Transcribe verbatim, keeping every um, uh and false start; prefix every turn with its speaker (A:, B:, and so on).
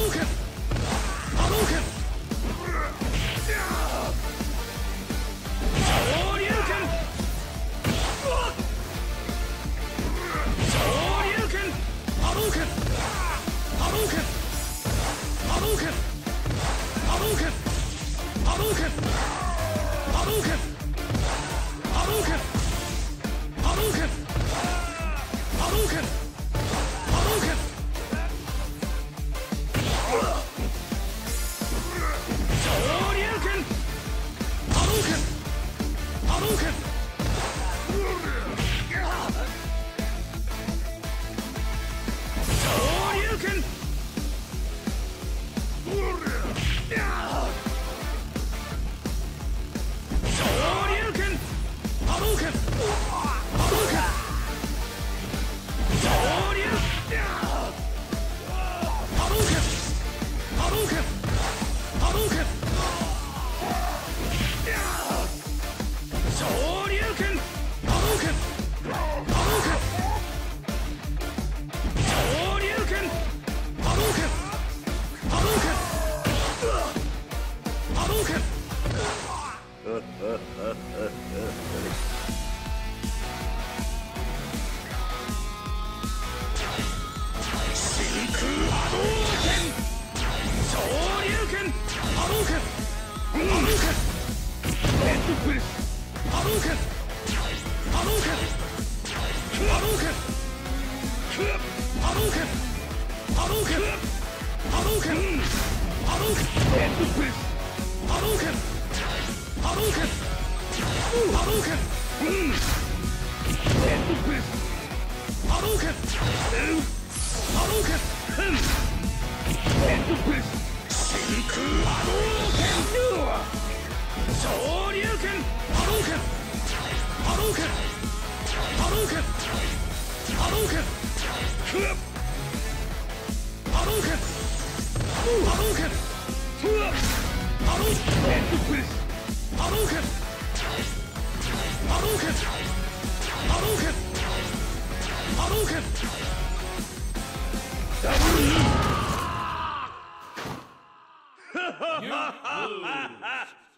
A: ロー拳波動拳昇竜拳昇竜拳波動拳波動拳波動拳波動拳波動拳波動拳波動拳波動拳波動拳波動拳昇竜拳波動拳波動拳昇竜拳昇竜拳波動拳波動拳昇竜波動拳波動拳波動拳昇竜拳波動拳波動拳昇竜拳波動拳波動拳波動拳真空波動拳昇竜拳波動拳波動拳ヘッドプレス波動拳波動拳波動拳波動拳波動拳波動拳波動拳ヘッドプレス波動拳波動拳波動拳ヘッドプレス波動拳波動拳ヘッドプレス真空波動拳昇竜拳波動拳波動拳波動拳波動拳波動拳波動拳波動ヘッドプレス波動拳波動拳波動拳波動拳ダブルニー